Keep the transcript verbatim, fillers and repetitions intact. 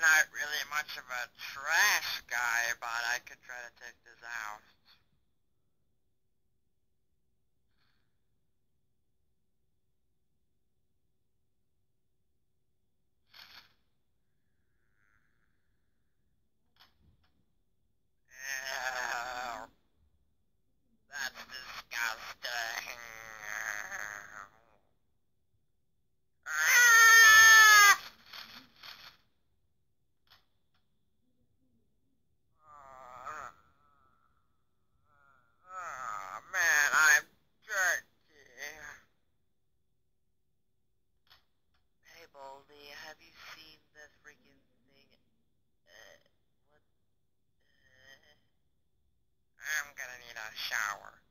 not really much of a trash guy, but I could try to take this out. Ew, that's disgusting. Ah! Oh, man, I'm dirty. Hey, Baldy, have you seen this freaking thing? Uh, what? Uh, I'm gonna need a shower.